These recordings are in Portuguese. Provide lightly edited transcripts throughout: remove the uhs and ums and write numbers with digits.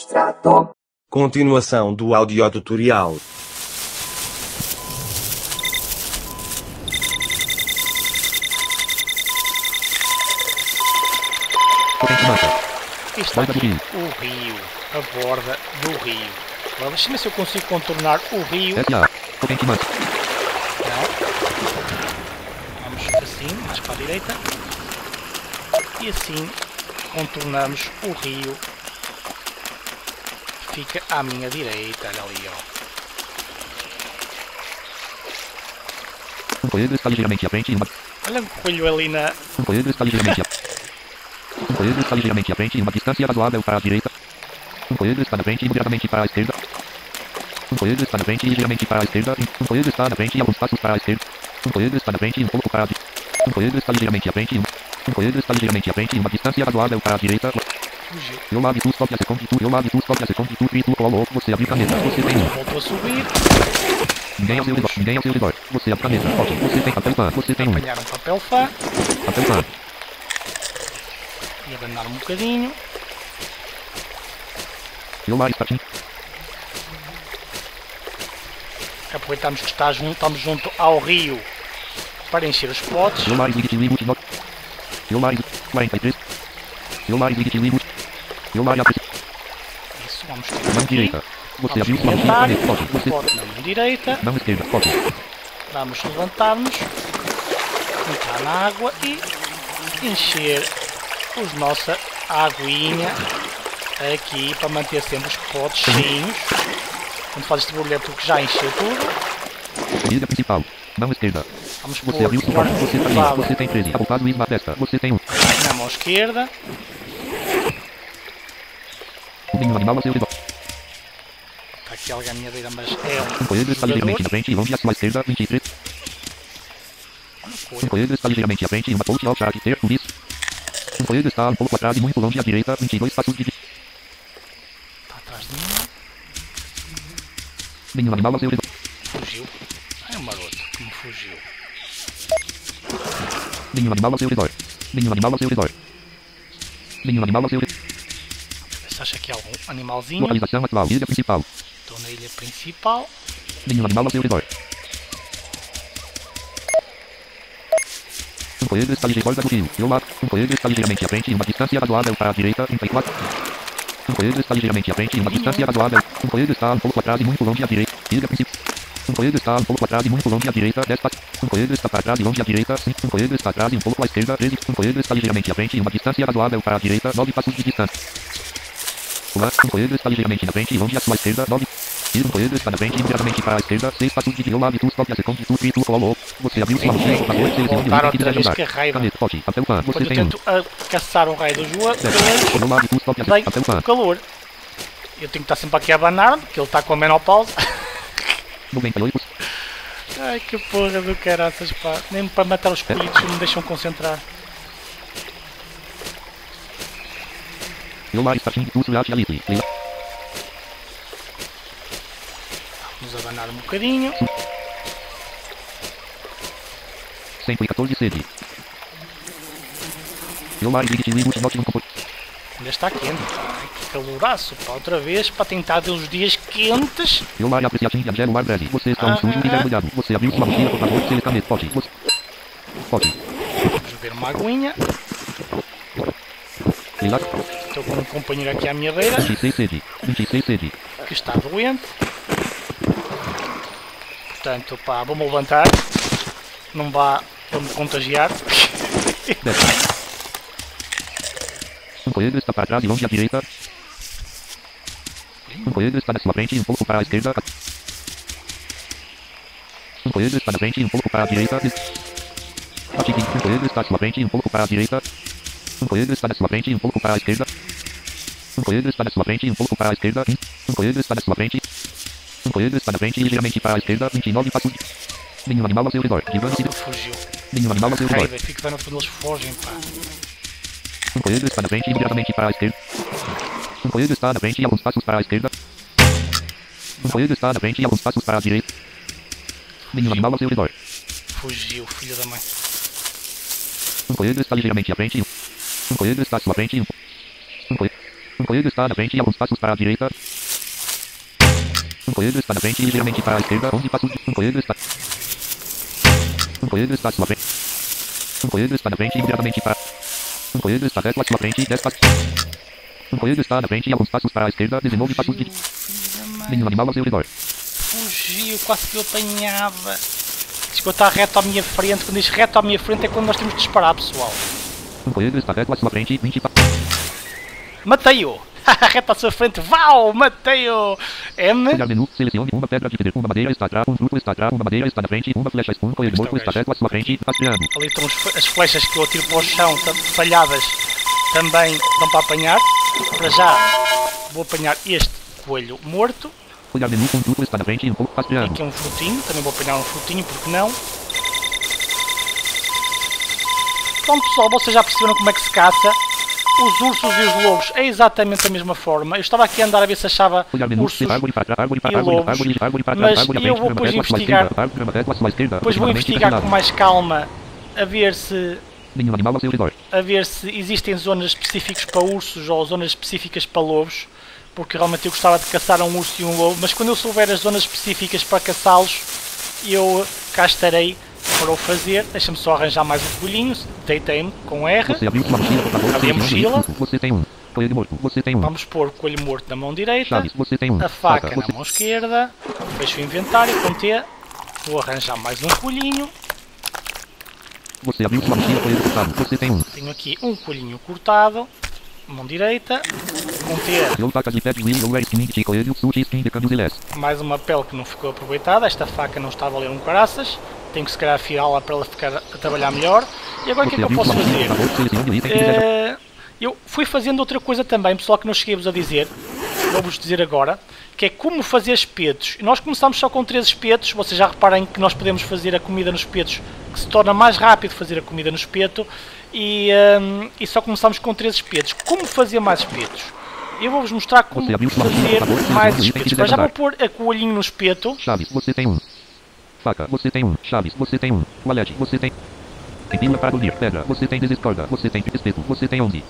mostrado. Continuação do audiotutorial. Está aqui o rio, a borda do rio. Agora deixa-me ver se eu consigo contornar o rio. Não. Vamos assim, mais para a direita. E assim contornamos o rio. Fica à minha direita, olha ali, ó. Um coelho está ligeiramente à frente e uma... Olha o coelho ali na... Um coelho está ligeiramente à frente em uma distância razoável para a direita. Um coelho está na frente e imediatamente para a esquerda. Um coelho está na frente e ligeiramente para a esquerda. Um coelho está na frente e alguns passos para a esquerda. Um coelho está na frente e um pouco para a direita. Um coelho está ligeiramente à frente e um coelho está ligeiramente à frente em uma distância razoável para a direita. Fugiu. Eu lado tu, stop a second, tu, eu lado tu, stop a second, tu, e tu, colo, você abriu caneta, você tem um. Voltou a subir. Ninguém ao seu redor, ninguém ao seu redor. Você abre caneta, ok, você tem papel pã, você tem um. Apanhar um papel fã. Papel pã. E abanar um bocadinho. Eu lá está aqui. Aproveitamos que estamos junto ao rio para encher os potes. Eu lá existe limite not. Eu lá 43. Eu lá existe limite. Eu lá Isso, vamos ter mão aqui. direita. Você Vamos abriu sua tentar. caneta, pode, você. Pote na mão direita. Mão esquerda, pode. Vamos levantar-nos. Entrar na água e encher os nossa aguinha aqui para manter sempre os potes cheios. Quando faz este barulho é porque já encheu tudo. Saída principal. Mão esquerda. Vamos pôr Você abriu o sua ar você tem, levado você tem 13. Abocado e na testa. Você tem um. na mão esquerda. O menino animal ao seu redor. Está aqui alguém à minha beira, mas é Um coelho está ligeiramente jogador. na frente e longe à sua esquerda, 23. Um coelho está ligeiramente à frente e uma ponte ao ter por isso. Um coelho está um pouco atrás e muito longe à direita, 22 passos de... Está atrás de mim. Menino animal ao seu redor. Fugiu. É um maroto que me fugiu. Menino animal ao seu redor. Menino animal ao seu redor. Menino animal ao seu redor. Ver se acha aqui algum animalzinho. Localização atual, ilha principal. Estou na ilha principal. Menino animal ao seu redor. Um coelho está ligeiramente do rio. Eu lá. Um coelho está ligeiramente à frente em uma distância razoável para a direita, 34. Um coelho está ligeiramente à frente em uma distância razoável. Um coelho está um pouco atrás e muito longe à direita. Ilha principal. Um coelho está um pouco atrás e muito longe à direita, 10 passos. Um coelho está para trás e longe à direita, 5. Um coelho está atrás e um pouco à esquerda, 13. Um coelho está ligeiramente à frente em uma distância razoável para a direita, 9 passos de distância. Um coelho está ligeiramente na frente e longe à sua esquerda, 9. E um coelho está na frente e imediatamente para a esquerda, 6 passos de violado e tu stop a second, tu e tu colo. Você abriu sua mão, favor, selecione o Voltar item que outra deseja vez, usar. que raiva. Caneta, pote, papel pã, você Quando eu tem um. tento caçar o raio do jogador, Violado e tu stop a vem papel pã. o calor. Eu tenho que estar sempre aqui a abanar, porque ele está com a menopausa. 98. Ai, que porra do caraças, pá. Nem para matar os coelhos me deixam concentrar. Eu lá está aqui, tu suate a little. Vamos abanar um bocadinho. 114 sede. Eu lá existe limite not comfort. Ainda está quente. Ai, que caloraço, pá. Outra vez, para tentar ter uns dias quentes. Eu lá apreciação de gelo ar breve. Você está um sujo e mergulhado. Você abriu sua mochila, por favor, selecione pode. Pode. Vamos beber uma aguinha. Relax. Estou com um companheiro aqui à minha beira, 26 sede. 26 sede. que está doente. Portanto, pá, vou-me levantar. Não vá para me contagiar. 10. Um coelho está para trás e longe à direita. Um coelho está na sua frente e um pouco para a esquerda. Um coelho está na frente e um pouco para a direita. Um coelho está à sua frente e um pouco para a direita. Um coelho está na sua frente e um pouco para a esquerda. Um coelho está na sua frente e um pouco para a esquerda. Um coelho está na sua frente. Um coelho está na frente e ligeiramente para a esquerda. 29 passos. Nenhum animal ao seu redor. Ele fugiu. Nenhum animal ao seu redor. Raiva, fico vendo quando eles fogem, pá. Um coelho está na frente e imediatamente para a esquerda. Um coelho está na frente e alguns passos para a esquerda. Um coelho está na frente e alguns passos para a direita. Nenhum animal ao seu redor. Fugiu, filho da mãe. Um coelho está ligeiramente à frente. Um coelho está à sua frente. Um coelho. Um coelho está na frente e alguns passos para a direita. Um coelho está na frente e ligeiramente para a esquerda, 11 passos. Um coelho está à sua frente. Um coelho está na frente e imediatamente para... Um coelho está reto à sua frente, 10 passos. Um coelho está na frente e alguns passos para a esquerda, 19 passos de... Nenhum animal ao seu redor. Fugiu, quase que eu apanhava. Diz que eu está reto à minha frente. Quando diz reto à minha frente é quando nós temos de disparar, pessoal. Um coelho está reto à sua frente, 20 passos. Matei-o! Reto à sua frente, vau! Matei-o! M. Olhar menu, selecione uma pedra de pedra, uma madeira está atrás, um truco está atrás, uma madeira está na frente, uma flecha, um coelho morto está reto à sua frente, rastreando. Ali estão as flechas que eu atiro para o chão, falhadas, também dão para apanhar. Para já, vou apanhar este coelho morto. Olhar menu, um truco está na frente, um pouco rastreando. Aqui é um frutinho, também vou apanhar um frutinho, porque não? Pronto, pessoal, vocês já perceberam como é que se caça. Os ursos e os lobos é exatamente a mesma forma. Eu estava aqui a andar a ver se achava ursos e lobos, mas eu vou depois investigar. Depois vou investigar com mais calma a ver se existem zonas específicas para ursos ou zonas específicas para lobos, porque realmente eu gostava de caçar um urso e um lobo, mas quando eu souber as zonas específicas para caçá-los, eu cá estarei para o fazer. Deixa-me só arranjar mais um coelhinho. Deitei-me com R. Abri a mochila. Vamos pôr o coelho morto na mão direita. A faca na mão esquerda. Fecho o inventário com T. Vou arranjar mais um coelhinho. Tenho aqui um coelhinho cortado. Mão direita. Com T. Mais uma pele que não ficou aproveitada. Esta faca não está a valer um caraças. Tenho que se calhar afiá-la para ela ficar a trabalhar melhor. E agora o que é que eu posso fazer? Eu fui fazendo outra coisa também, pessoal, que não cheguei-vos a dizer. Vou-vos dizer agora. Que é como fazer espetos. E nós começamos só com 3 espetos. Vocês já reparem que nós podemos fazer a comida nos espetos. Que se torna mais rápido fazer a comida no espeto. E só começamos com 3 espetos. Como fazer mais espetos? Eu vou-vos mostrar como fazer mais espetos. Mas já vou pôr a coelhinho no espeto. Você tem um. Faca, você tem um. Chaves, você tem um. Toalete, você tem. Tem pila para unir. Pedra, você tem desescorda. Você tem espeto, você tem 11.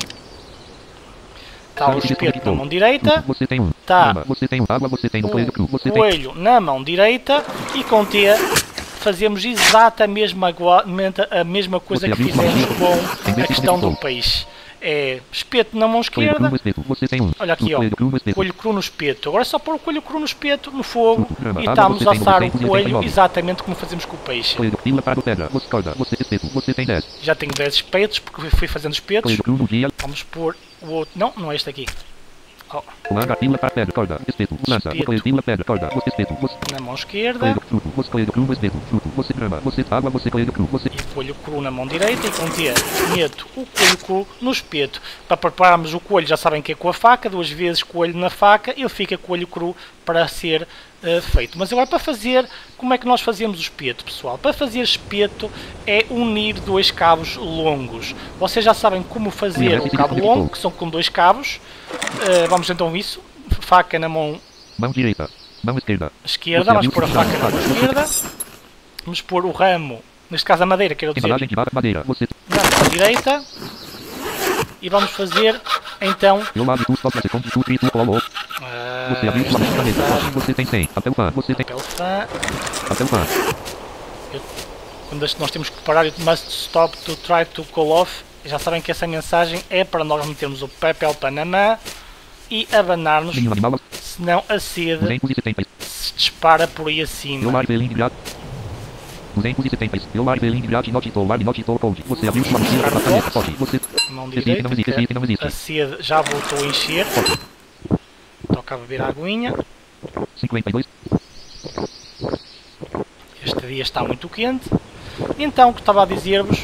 Está o espeto na mão direita. Você tem um. Está você tem um. Água, você tem um coelho cru. Você tem coelho na mão direita. E com T fazemos exatamente a mesma coisa que fizemos com a questão do peixe. É espeto na mão esquerda. Olha aqui, ó, coelho cru no espeto. Agora é só pôr o coelho cru no espeto, no fogo, e estamos a assar o coelho exatamente como fazemos com o peixe. Já tenho 10 espetos porque fui fazendo espetos. Vamos pôr o outro. Não, não é este aqui. Oh. Espeto na mão esquerda. E coelho cru na mão direita. E com T meto o coelho cru no espeto. Para prepararmos o coelho, já sabem que é com a faca. 2 vezes coelho na faca. Ele fica coelho cru para ser feito. Mas agora para fazer, como é que nós fazemos o espeto, pessoal? Para fazer espeto é unir 2 cabos longos. Vocês já sabem como fazer o cabo longo, que são com 2 cabos. Vamos então a isso. Faca na mão direita, mão esquerda. Vamos pôr a faca na mão esquerda. Vamos pôr o ramo, neste caso a madeira, quero dizer, na mão direita. E vamos fazer então. Você tem 100. Papel fã. Você tem papel fã. Papel fã. Quando nós temos que parar, it must stop to try to call off. Já sabem que essa mensagem é para nós metermos o papel Panamá e abanar-nos, senão a sede se dispara por aí acima. Mão direita, a sede já voltou a encher. Toca a beber a aguinha. 52. Este dia está muito quente. Então, o que estava a dizer-vos...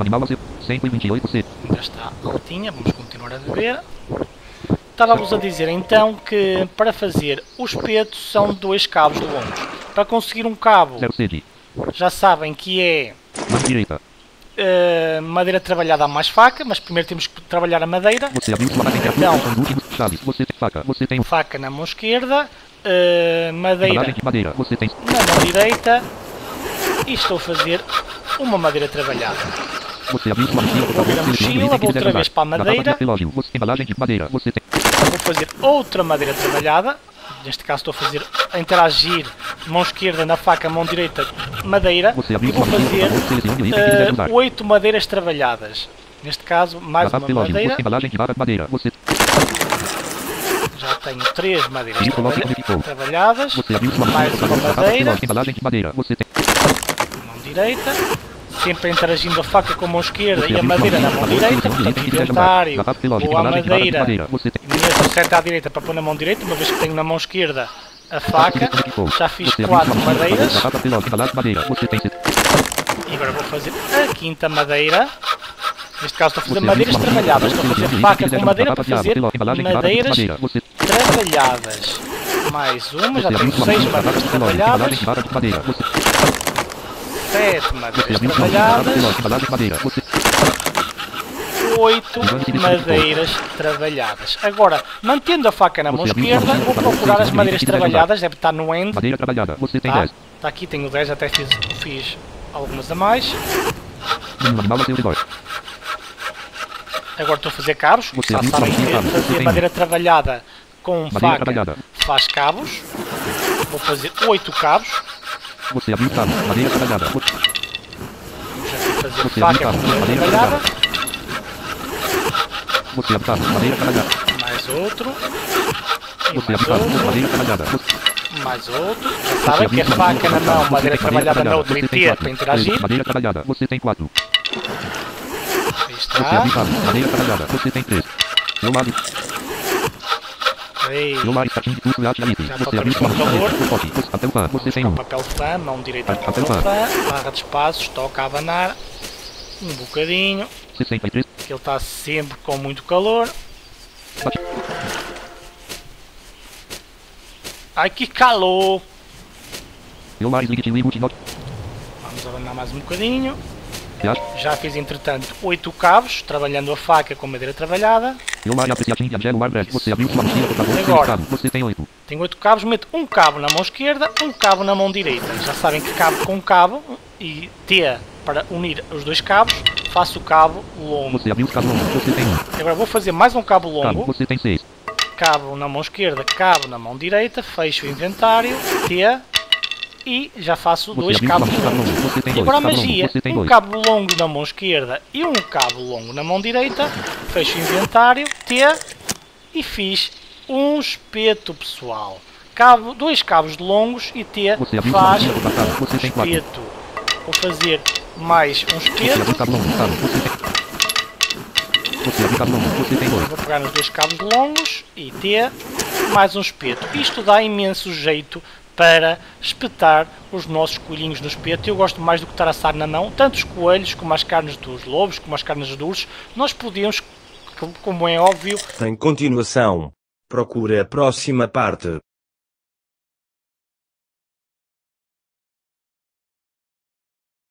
Ainda está altinha, vamos continuar a beber. Estava-vos a dizer então que para fazer o espeto são 2 cabos longos. Para conseguir um cabo, já sabem que é madeira trabalhada a mais faca, mas primeiro temos que trabalhar a madeira. Então, faca na mão esquerda, madeira na mão direita, e estou a fazer uma madeira trabalhada. Você abriu sua mochila, por Vou favor. abrir a Selecione o mochila, item que vou quiser outra usar. vez para a Garrafa madeira. de relógio. Embalagem de madeira. Você tem... Vou fazer outra madeira trabalhada. Neste caso estou a fazer, a interagir mão esquerda na faca, mão direita madeira. Você E abriu vou sua mochila, por fazer favor. Selecione o item que quiser usar. 8 madeiras trabalhadas. Neste caso, mais Garrafa uma de relógio. madeira. Embalagem de barra de madeira. Você... Já tenho 3 madeiras Isso, coloque como ficou. trabalhadas. Você abriu sua Mais mochila, por uma favor. Garrafa de madeira. relógio. Embalagem de madeira. Você tem... Mão direita. Sempre interagindo a faca com a mão esquerda Você e a abriu sua madeira na mochila, mão por favor. direita. Selecione o Portanto, item que quiser usar. inventário Garrafa de relógio. ou a Embalagem de barra de madeira. madeira. Você tem... Meto certo à direita para pôr na mão direita, uma vez que tenho na mão esquerda a faca. Já fiz Você abriu 4 sua mochila, por favor. madeiras. Garrafa de relógio. Embalagem de madeira. Você tem... E agora vou fazer a quinta madeira. Neste caso estou a fazer Você madeiras abriu sua trabalhadas. mochila, Estou a por fazer favor. faca com madeira para fazer Embalagem de barra de madeiras madeira. Você... trabalhadas. Mais uma, já Você tenho abriu sua 6 mochila, madeiras garrafa de relógio. trabalhadas. Embalagem de barra de madeira. Você... 7 Você madeiras abriu sua mochila, garrafa de trabalhadas. relógio. Embalagem de madeira. Você... 8 madeiras trabalhadas. Agora, mantendo a faca na mão esquerda, vou procurar as madeiras trabalhadas. Deve estar no end. Madeira trabalhada. Você tem Tá? 10. Está aqui, tenho 10, até fiz algumas a mais. Nenhum animal a seu redor. Agora estou a fazer cabos. Você Já abriu sabem sua que mochila, você fazer tem madeira trabalhada com Madeira faca trabalhada. faz cabos. Vou fazer 8 cabos. Você abriu cabo. Madeira trabalhada. Já fui fazer Você faca abriu com cabo. madeira Madeira trabalhada. Você abriu cabo. Madeira trabalhada. Mais outro. E Você mais abriu cabo. outro. Madeira trabalhada. Mais outro. Já sabem que a faca na mão, madeira trabalhada na outra e ter para interagir. Madeira trabalhada. Você tem 4. Aí Você está. abriu cabo. Madeira trabalhada. Você tem 3. Meu lado. Aí. Meu lado está de tudo. Já Você abriu sua calor. Papel pã. Você tem 1. Papel fã, mão direita Papel papel fã. fã. Barra de espaços, toca a abanar. Um bocadinho. 63. Que ele está sempre com muito calor. Ai que calor! Meu lado desligue de multinote. Vamos abanar mais um bocadinho. Já. Já fiz entretanto 8 cabos, trabalhando a faca com madeira trabalhada. Meu lado apreciatinho de Angelo Arbrecht. Você abriu sua mochila, por favor. Agora. Você tem 8. Tenho 8 cabos, meto um cabo na mão esquerda, um cabo na mão direita. Já sabem que cabo com cabo e T para unir os dois cabos, faço o cabo longo. Você abriu os cabos longos. Você tem 1. Agora vou fazer mais um cabo Cabo. longo. Você tem 6. Cabo na mão esquerda, cabo na mão direita, fecho o inventário, T e já faço Você dois abriu cabos sua mochila, longos. Você tem E 2. agora a Cabo longo. magia, Você tem um 2. cabo longo na mão esquerda e um cabo longo na mão direita, fecho o inventário, T e fiz um espeto, pessoal. Dois cabos longos e T Você abriu sua faz mochila, por favor. Você tem 4. espeto. Vou fazer mais um Você abriu espeto. cabo longo. Cabo. Você tem... Você abriu cabo longo. Você tem 2. Vou pegar nos dois cabos longos e T, mais um espeto. Isto dá imenso jeito para espetar os nossos coelhinhos no espeto. Eu gosto mais do que estar a assar na mão, tanto os coelhos como as carnes dos lobos, como as carnes dos ursos. Nós podemos, como é óbvio, Tem continuação. Procure a próxima parte.